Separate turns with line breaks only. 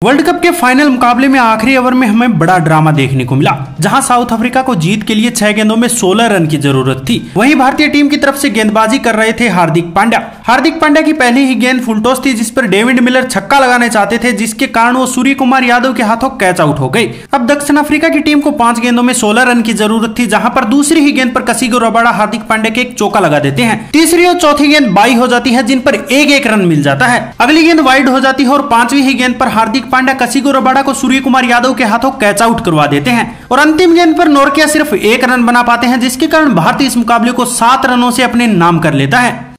World cup के final मुकाबले में आखिरी ओवर में हमें बड़ा ड्रामा देखने को मिला, जहां साउथ अफ्रीका को जीत के लिए 6 गेंदों में 16 रन की जरूरत थी। वहीं भारतीय टीम की तरफ से गेंदबाजी कर रहे थे हार्दिक पांड्या की पहली ही गेंद फुल टॉस थी, जिस पर डेविड मिलर छक्का लगाने चाहते थे, जिसके कारण वो सूर्य कुमार यादव के हाथों कैच आउट हो गए। अब दक्षिण अफ्रीका की टीम को 5 गेंदों में 16 रन की जरूरत थी, जहां पर दूसरी ही गेंद पर कसिगो रबाडा हार्दिक पांड्या के एक चौका लगा देते हैं। तीसरी और चौथी गेंद बाई हो जाती है, जिन पर एक रन मिल जाता है। अगली गेंद वाइड हो जाती है और 5वीं ही गेंद पर हार्दिक पांड्या कसिगो रबाडा को सूर्य कुमार यादव के हाथों कैच आउट करवा देते हैं और अंतिम गेंद पर नोरकिया सिर्फ 1 रन बना पाते हैं, जिसके कारण भारत इस मुकाबले को 7 रनों से अपने नाम कर लेता है।